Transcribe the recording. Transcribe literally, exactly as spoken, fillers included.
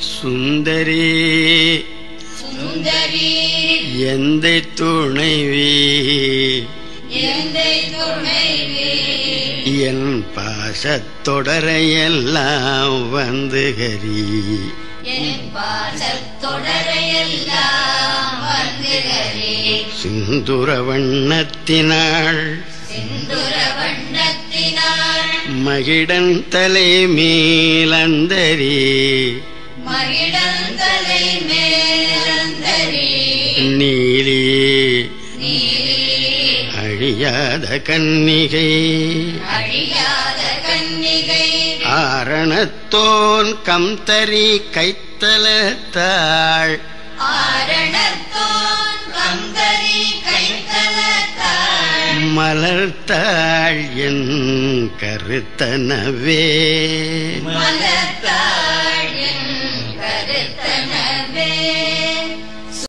சுந்தரி சுந்தரி எந்தை துணைவி எந்தை துணைவி என் பாசத்தொடரையெல்லாம் வந்து ஹரி என் பாசத்தொடரையெல்லாம் வந்து ஹரி சிந்துர வண்ணத்தினாள் சிந்துர வண்ணத்தினாள் மகிடன் தலை மேலந்தரி மகிழந்தலை மேலந்தரி நீலி நீலி அழியாத கன்னிகை அழியாத கன்னிகை ஆரணத்தோன் கம்தரி கைத்தலத்தாள் ஆரணத்தோன் கந்தரி கைத்தலத்தாள் மலர்த்தாள் என் கருத்தனவே மலர்த்தாள் என் கருத்தனவே